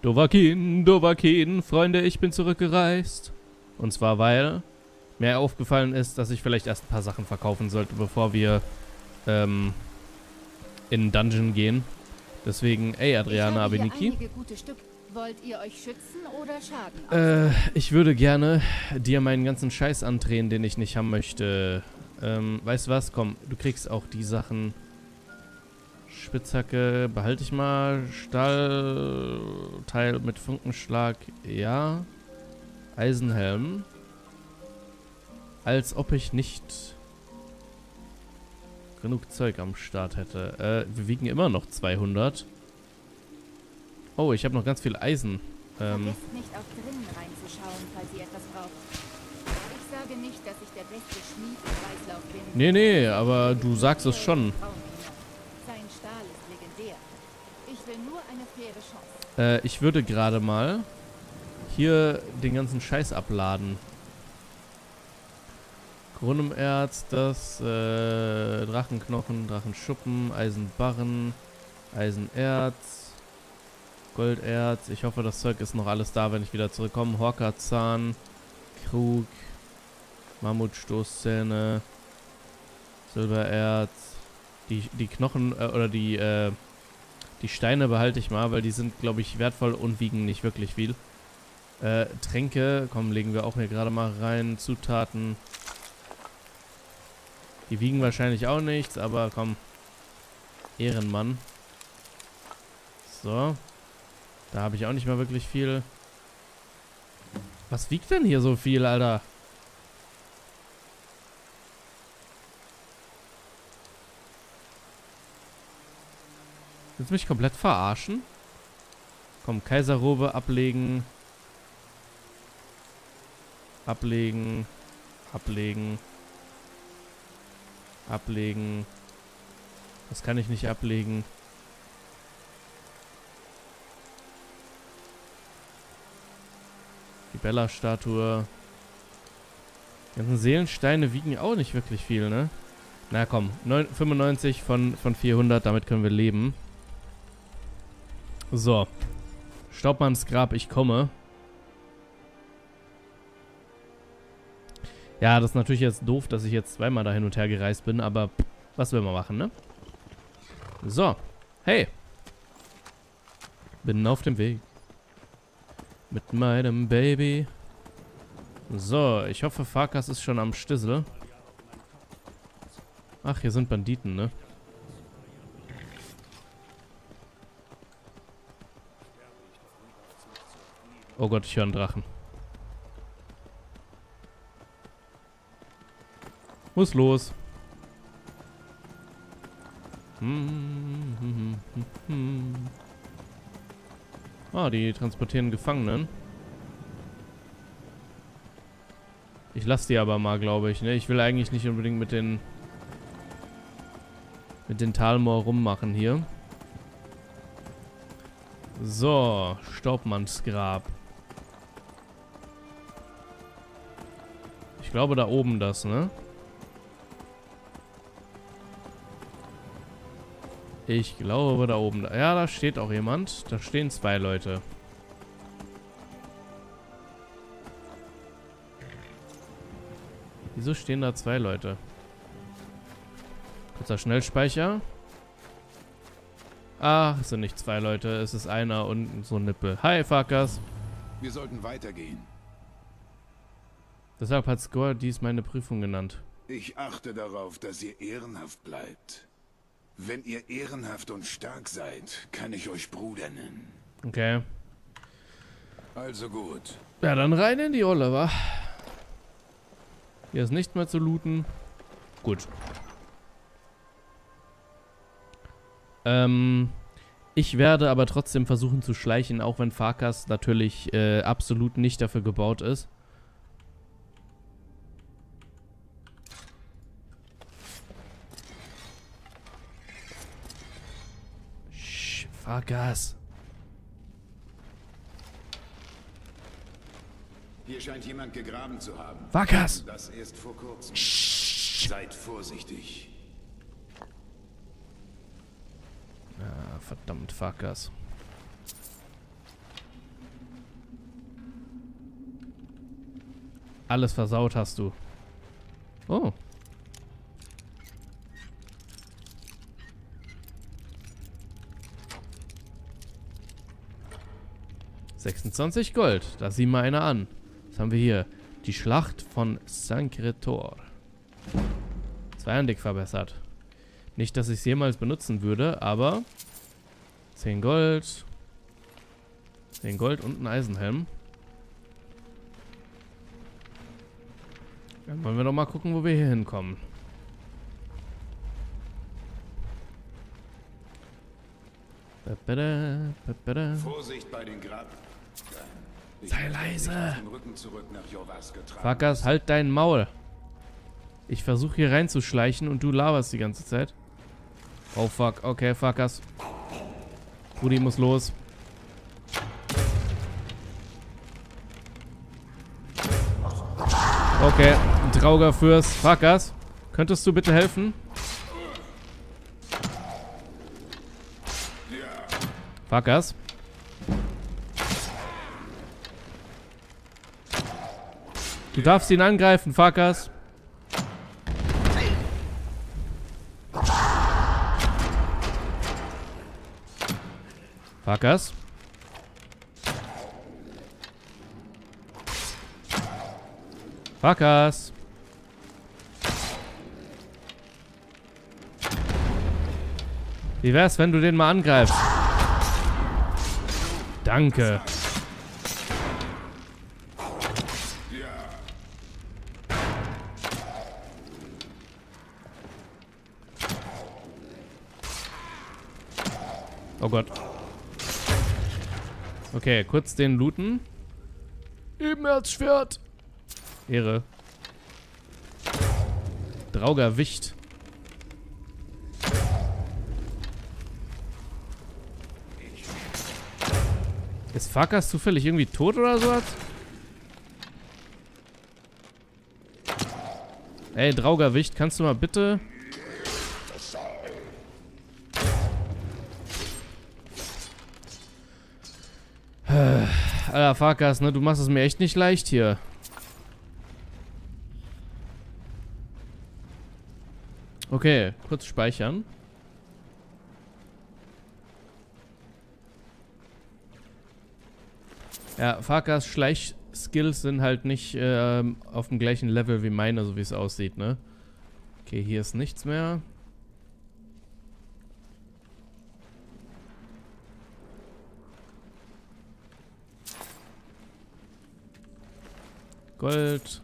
Dovahkiin, Freunde, ich bin zurückgereist. Und zwar, weil mir aufgefallen ist, dass ich vielleicht erst ein paar Sachen verkaufen sollte, bevor wir in den Dungeon gehen. Deswegen, ey, Adriana Abeniki. Wollt ihr euch schützen oder Schaden? Ich würde gerne dir meinen ganzen Scheiß andrehen, den ich nicht haben möchte. Weißt du was? Komm, du kriegst auch die Sachen. Spitzhacke behalte ich mal. Stahlteil mit Funkenschlag. Ja. Eisenhelm. Als ob ich nicht genug Zeug am Start hätte. Wir wiegen immer noch 200. Oh, ich habe noch ganz viel Eisen. Vergesst nicht auf drinnen reinzuschauen, falls ihr etwas braucht. Ich sage nicht, dass ich der beste Schmied im Kreislauf bin. Nee, aber du sagst es schon. Sein Stahl ist legendär. Ich will nur eine faire Chance. Ich würde gerade mal hier den ganzen Scheiß abladen. Grunenerz, das Drachenknochen, Drachenschuppen, Eisenbarren, Eisenerz, Golderz. Ich hoffe, das Zeug ist noch alles da, wenn ich wieder zurückkomme. Horkerzahn, Krug, Mammutstoßzähne, Silbererz. Die Knochen oder die Steine behalte ich mal, weil die sind, glaube ich, wertvoll und wiegen nicht wirklich viel. Tränke, komm, legen wir auch hier gerade mal rein. Zutaten. Die wiegen wahrscheinlich auch nichts, aber komm. Ehrenmann. So. Da habe ich auch nicht mehr wirklich viel. Was wiegt denn hier so viel, Alter? Willst du mich komplett verarschen? Komm, Kaiserrobe ablegen. Ablegen. Ablegen. Ablegen. Das kann ich nicht ablegen. Die Bella-Statue. Die ganzen Seelensteine wiegen auch nicht wirklich viel, ne? Na komm, 95 von 400, damit können wir leben. So. Staubmanns Grab, ich komme. Ja, das ist natürlich jetzt doof, dass ich jetzt zweimal da hin und her gereist bin, aber was will man machen, ne? So. Hey. Bin auf dem Weg. Mit meinem Baby. So, ich hoffe, Farkas ist schon am Stissel. Ach, hier sind Banditen, ne? Oh Gott, ich höre einen Drachen. Muss los. Ah, die transportieren Gefangenen. Ich lasse die aber mal, glaube ich, ne? Ich will eigentlich nicht unbedingt mit den Talmoor rummachen hier. So, Staubmanns Grab. Ich glaube da oben das, ne? Ich glaube da oben. Ja, da steht auch jemand. Da stehen zwei Leute. Wieso stehen da zwei Leute? Kurzer Schnellspeicher. Ach, es sind nicht zwei Leute. Es ist einer und so ein Nippel. Hi, Farkas. Wir sollten weitergehen. Deshalb hat Score dies meine Prüfung genannt. Ich achte darauf, dass ihr ehrenhaft bleibt. Wenn ihr ehrenhaft und stark seid, kann ich euch Bruder nennen. Okay. Also gut. Ja, dann rein in die Rolle, wa? Hier ist nichts mehr zu looten. Gut. Ich werde aber trotzdem versuchen zu schleichen, auch wenn Farkas natürlich absolut nicht dafür gebaut ist. Farkas. Hier scheint jemand gegraben zu haben. Farkas! Das erst vor kurzem. Seid vorsichtig. Ja, verdammt, Farkas. Alles versaut hast du. Oh. $26 Gold. Da sieh mal einer an. Was haben wir hier? Die Schlacht von Sancretor. 2 Andick verbessert. Nicht, dass ich es jemals benutzen würde, aber 10 Gold. 10 Gold und ein Eisenhelm. Dann wollen wir doch mal gucken, wo wir hier hinkommen. Vorsicht bei den Grab. Sei leise. Fakas, halt dein Maul. Ich versuche hier reinzuschleichen und du laberst die ganze Zeit. Oh fuck, okay, Fakas. Rudi muss los. Okay, ein Trauger Fürst. Fakas, könntest du bitte helfen? Fakas. Du darfst ihn angreifen, Fakas. Fakas. Fakas. Wie wär's, wenn du den mal angreifst? Danke. Oh Gott. Okay, kurz den looten. Ebenerzschwert. Ehre. Drauger Wicht. Ist Fakas zufällig irgendwie tot oder sowas? Ey, Drauger Wicht, kannst du mal bitte... Alter, Fakas, ne? Du machst es mir echt nicht leicht hier. Okay, kurz speichern. Ja, Fakas Schleichskills sind halt nicht auf dem gleichen Level wie meine, so wie es aussieht, ne? Okay, hier ist nichts mehr. Gold.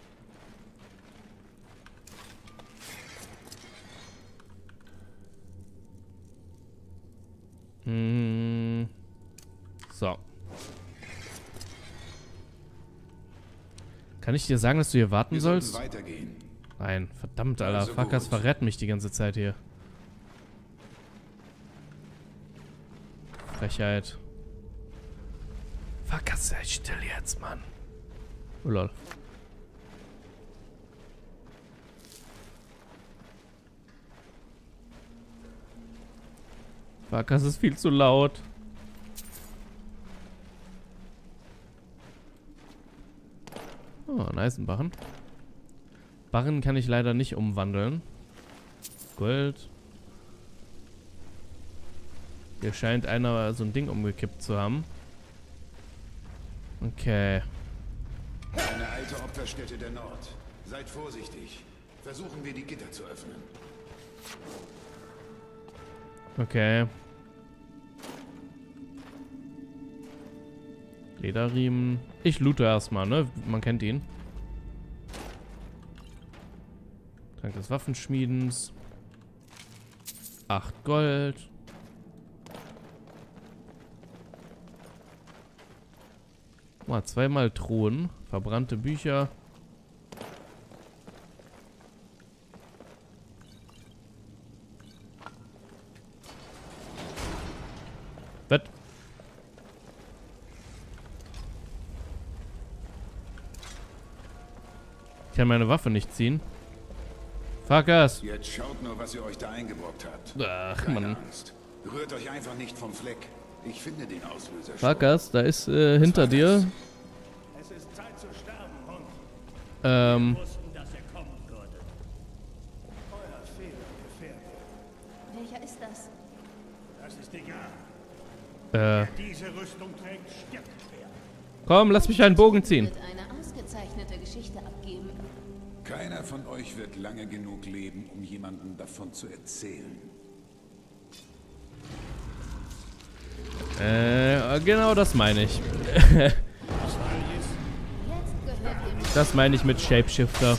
So. Kann ich dir sagen, dass du hier warten sollst? Nein, verdammt, Alter. Also Fakas verrät mich die ganze Zeit hier. Frechheit. Fakas, sei still jetzt, Mann. Oh lol. Fakas ist viel zu laut. Oh, ein Eisenbarren. Barren kann ich leider nicht umwandeln. Gold. Hier scheint einer so ein Ding umgekippt zu haben. Okay. Eine alte Opferstätte der Nord. Seid vorsichtig. Versuchen wir, die Gitter zu öffnen. Okay. Lederriemen. Ich loote erstmal, ne? Man kennt ihn. Trank des Waffenschmiedens. 8 Gold. Mal 2-mal Truhen. Verbrannte Bücher. Wett. Ich kann meine Waffe nicht ziehen. Fakas. Jetzt schaut nur, was ihr euch da eingebrockt habt. Ach, Keine Mann. Angst. Rührt euch einfach nicht vom Fleck. Ich finde den Auslöser schon. Fakas, da ist hinter dir. Es ist Zeit zu sterben, Hund. wussten, dass er kommen würde. Euer Fehler, Gefährte. Welcher ist das? Das ist egal. Äh, Diese Rüstung trägt, stirbt wer. komm, lass mich einen Bogen ziehen. Wird eine ausgezeichnete Geschichte abgeben. Keiner von euch wird lange genug leben, um jemandem davon zu erzählen. Genau das meine ich. Was war jetzt? Jetzt gehört ihr mir. Das meine ich mit Shapeshifter.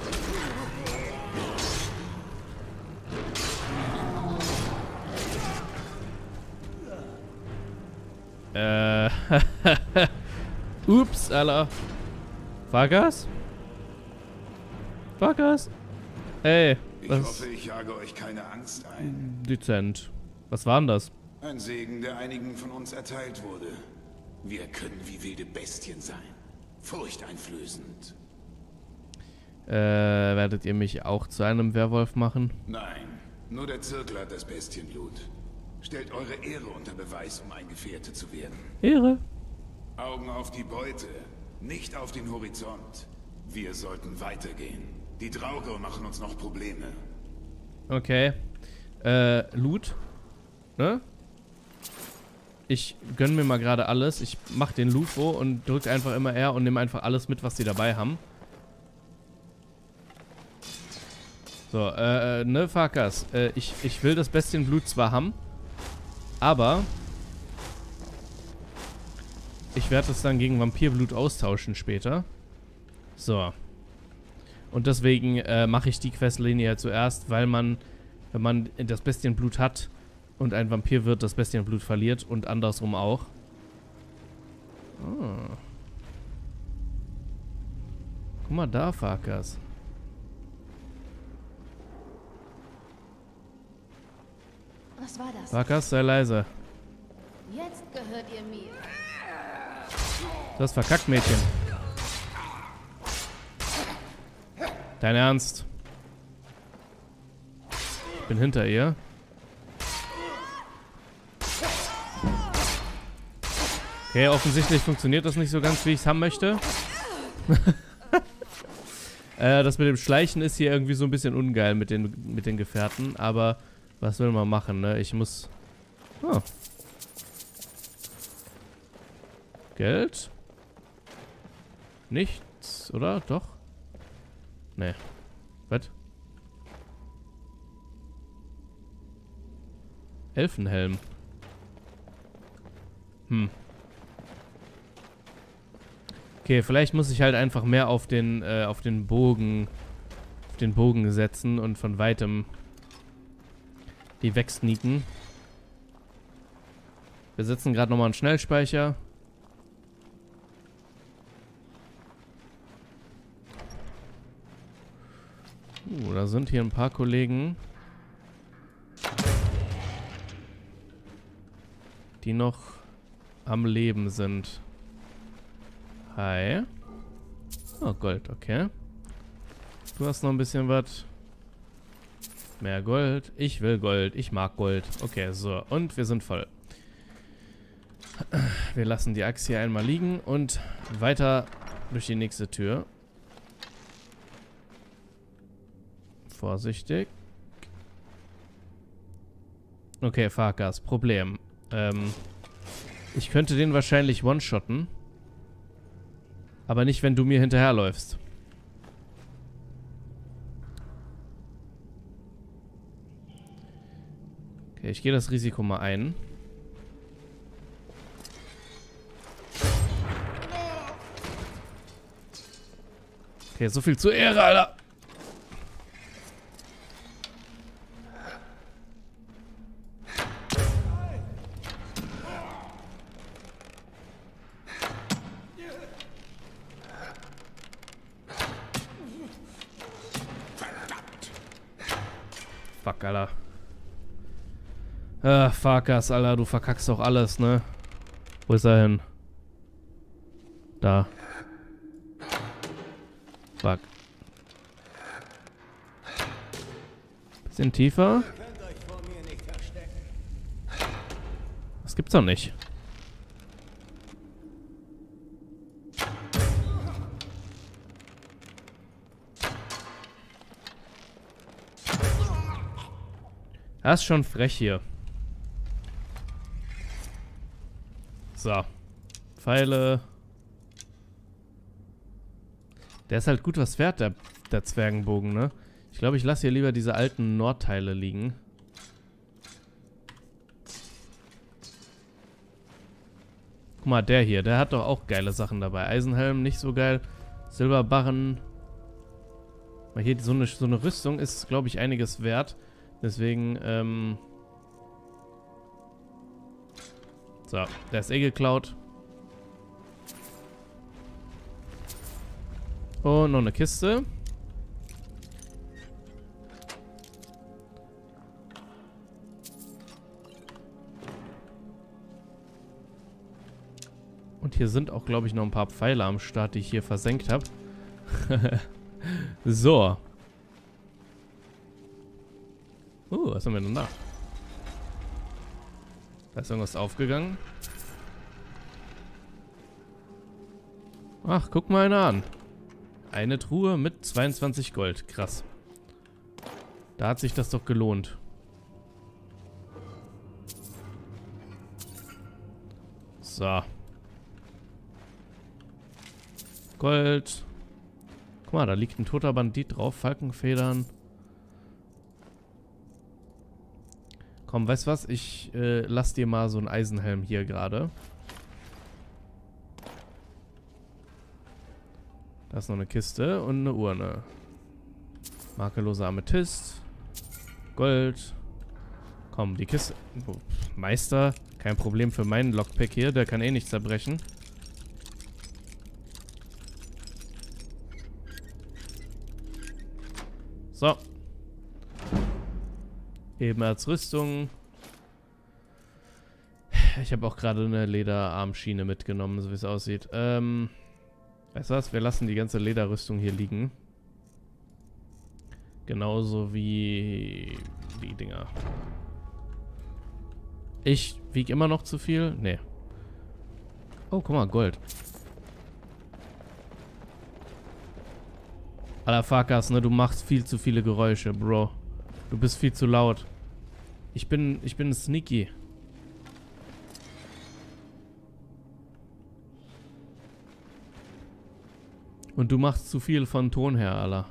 Ups, Alter. Fahrgas? Fahrgas? Ey, Ich was? hoffe, ich jage euch keine Angst ein. Dezent. Was war denn das? Ein Segen, der einigen von uns erteilt wurde. Wir können wie wilde Bestien sein. Furchteinflößend. Werdet ihr mich auch zu einem Werwolf machen? Nein, nur der Zirkel hat das Bestienblut. Stellt eure Ehre unter Beweis, um ein Gefährte zu werden. Ehre. Augen auf die Beute, nicht auf den Horizont. Wir sollten weitergehen. Die Draugr machen uns noch Probleme. Okay. Loot. Ne? Ich gönn mir mal gerade alles. Ich mach den Lufo und drück einfach immer R und nehme einfach alles mit, was die dabei haben. So, ne, Farkas. Ich will das Bestienblut zwar haben, aber ich werde es dann gegen Vampirblut austauschen später. So. Und deswegen mache ich die Questlinie ja zuerst, weil man, wenn man das Bestienblut hat und ein Vampir wird, das Bestienblut verliert und andersrum auch. Oh. Guck mal da, Farkas. Was war das? Farkas, sei leise. Jetzt gehört ihr mir. Du hast verkackt, Mädchen. Dein Ernst? Ich bin hinter ihr. Okay, offensichtlich funktioniert das nicht so ganz, wie ich es haben möchte. Das mit dem Schleichen ist hier irgendwie so ein bisschen ungeil mit den Gefährten, aber was will man machen, ne? Ich muss... Oh. Geld? Nichts, oder? Doch? Nee. Was? Elfenhelm. Okay, vielleicht muss ich halt einfach mehr auf den Bogen setzen und von weitem die wegsneaken. Wir setzen gerade nochmal einen Schnellspeicher. Da sind hier ein paar Kollegen, die noch am Leben sind. Hi. Oh, Gold, okay. Du hast noch ein bisschen was. Mehr Gold. Ich will Gold. Ich mag Gold. Okay, so. Und wir sind voll. Wir lassen die Axt hier einmal liegen und weiter durch die nächste Tür. Vorsichtig. Okay, Farkas. Problem. Ich könnte den wahrscheinlich one-shotten. Aber nicht, wenn du mir hinterherläufst. Okay, ich gehe das Risiko mal ein. Okay, so viel zur Ehre, Alter. Fuck, Alter. Farkas, Alter, du verkackst doch alles, ne? Wo ist er hin? Da. Fuck. Bisschen tiefer. Das gibt's doch nicht. Das ist schon frech hier. So. Pfeile. Der ist halt gut was wert, der Zwergenbogen, ne? Ich glaube, ich lasse hier lieber diese alten Nordteile liegen. Guck mal, der hier, der hat doch auch geile Sachen dabei. Eisenhelm, nicht so geil. Silberbarren. Mal hier, so eine Rüstung ist, glaube ich, einiges wert. Deswegen, so, der ist eh geklaut. Und noch eine Kiste. Und hier sind auch, glaube ich, noch ein paar Pfeile am Start, die ich hier versenkt habe. So. Was haben wir denn da? Da ist irgendwas aufgegangen. Ach, guck mal einer an. Eine Truhe mit 22 Gold. Krass. Da hat sich das doch gelohnt. So. Gold. Guck mal, da liegt ein toter Bandit drauf. Falkenfedern. Komm, weißt du was? Ich lass dir mal so einen Eisenhelm hier gerade. Da ist noch eine Kiste und eine Urne. Makelloser Amethyst. Gold. Komm, die Kiste. Oh, Meister. Kein Problem für meinen Lockpick hier. Der kann eh nicht zerbrechen. So. Ebenerzrüstung. Ich habe auch gerade eine Lederarmschiene mitgenommen, so wie es aussieht. Weißt du was? Wir lassen die ganze Lederrüstung hier liegen. Genauso wie die Dinger. Ich wiege immer noch zu viel? Nee. Oh, guck mal, Gold. Alter Farkas, ne? Du machst viel zu viele Geräusche, Bro. Du bist viel zu laut. Ich bin sneaky. Und du machst zu viel von Ton her, Alter.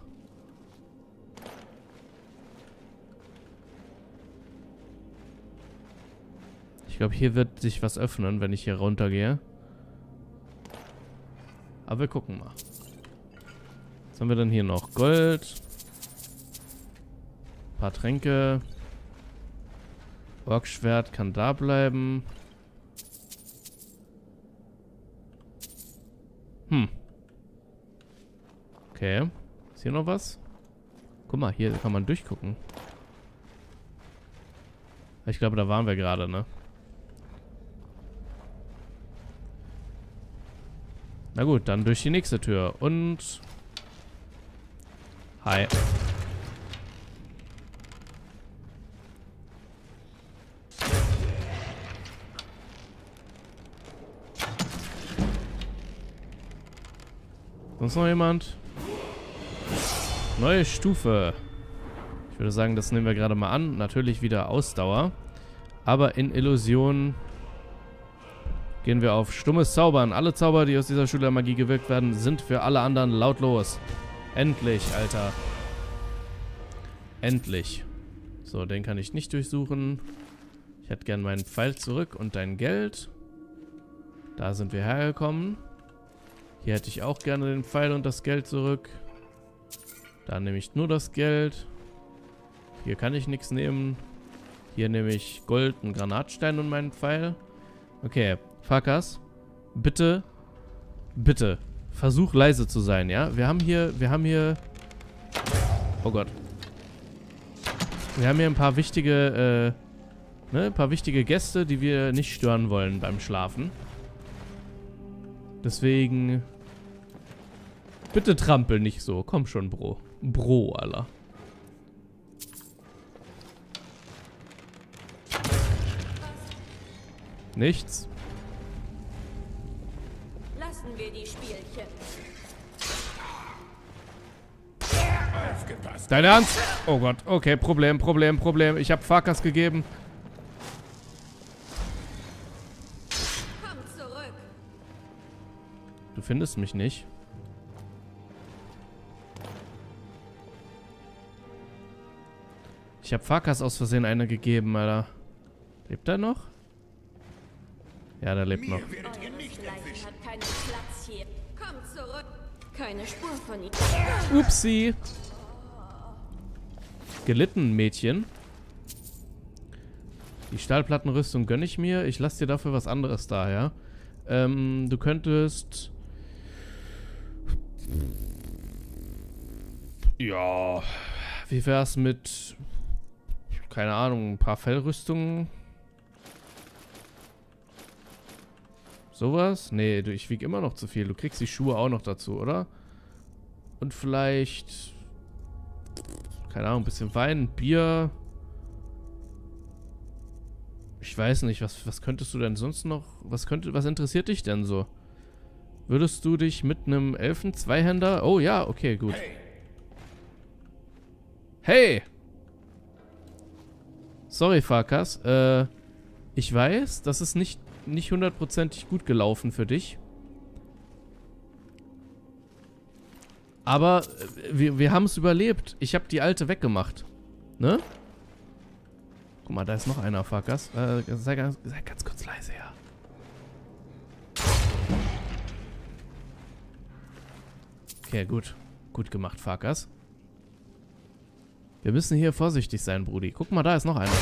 Ich glaube, hier wird sich was öffnen, wenn ich hier runtergehe. Aber wir gucken mal. Was haben wir denn hier noch? Gold. Ein paar Tränke. Orkschwert kann da bleiben. Okay. Ist hier noch was? Guck mal, hier kann man durchgucken. Ich glaube, da waren wir gerade, ne? Na gut, dann durch die nächste Tür. Und... Hi. Sonst noch jemand? Neue Stufe. Ich würde sagen, das nehmen wir gerade mal an. Natürlich wieder Ausdauer. Aber in Illusion gehen wir auf stummes Zaubern. Alle Zauber, die aus dieser Schule der Magie gewirkt werden, sind für alle anderen lautlos. Endlich, Alter. Endlich. So, den kann ich nicht durchsuchen. Ich hätte gern meinen Pfeil zurück und dein Geld. Da sind wir hergekommen. Hier hätte ich auch gerne den Pfeil und das Geld zurück. Da nehme ich nur das Geld. Hier kann ich nichts nehmen. Hier nehme ich Gold, einen Granatstein und meinen Pfeil. Okay, Farkas, bitte, bitte, versuch leise zu sein, ja? Wir haben hier, oh Gott. Wir haben hier ein paar wichtige, ein paar wichtige Gäste, die wir nicht stören wollen beim Schlafen. Deswegen, bitte trampel nicht so. Komm schon, Bro. Bro, Alter. Nichts. Lassen wir die Spielchen. Aufgepasst. Dein Ernst? Oh Gott, okay, Problem. Ich habe Farkas gegeben. Komm zurück. Du findest mich nicht. Ich habe Farkas aus Versehen eine gegeben, Alter. Lebt er noch? Ja, der lebt noch. Mir werdet ihr nicht erwischen. Hat keinen Platz hier. Komm zurück. Keine Spur von ihm. Upsi. Gelitten, Mädchen. Die Stahlplattenrüstung gönne ich mir. Ich lasse dir dafür was anderes da, ja? Du könntest... Ja... Wie wär's mit... Keine Ahnung, ein paar Fellrüstungen? Sowas? Nee, ich wiege immer noch zu viel. Du kriegst die Schuhe auch noch dazu, oder? Und vielleicht... Keine Ahnung, ein bisschen Wein, Bier... Ich weiß nicht, was könntest du denn sonst noch... Was interessiert dich denn so? Würdest du dich mit einem Elfen-Zweihänder... Oh ja, okay, gut. Hey! Sorry, Farkas. Ich weiß, das ist nicht hundertprozentig gut gelaufen für dich. Aber wir haben es überlebt. Ich habe die alte weggemacht. Ne? Guck mal, da ist noch einer, Farkas. Sei ganz kurz leise, ja. Okay, gut. Gut gemacht, Farkas. Wir müssen hier vorsichtig sein, Brudi. Guck mal, da ist noch einer.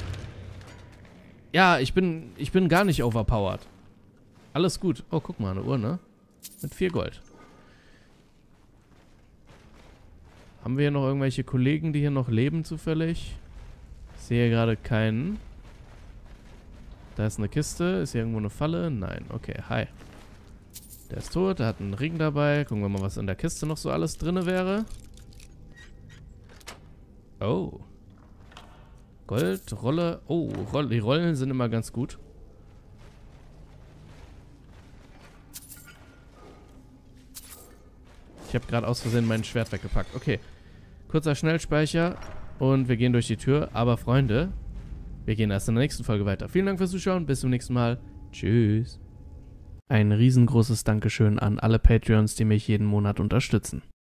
Ja, ich bin gar nicht overpowered. Alles gut. Oh, guck mal, eine Uhr, ne? Mit 4 Gold. Haben wir hier noch irgendwelche Kollegen, die hier noch leben, zufällig? Ich sehe gerade keinen. Da ist eine Kiste. Ist hier irgendwo eine Falle? Nein. Okay, hi. Der ist tot. Der hat einen Ring dabei. Gucken wir mal, was in der Kiste noch so alles drin wäre. Oh. Gold, Rolle. Oh, die Rollen sind immer ganz gut. Ich habe gerade aus Versehen mein Schwert weggepackt. Okay. Kurzer Schnellspeicher. Und wir gehen durch die Tür. Aber Freunde, wir gehen erst in der nächsten Folge weiter. Vielen Dank fürs Zuschauen. Bis zum nächsten Mal. Tschüss. Ein riesengroßes Dankeschön an alle Patreons, die mich jeden Monat unterstützen.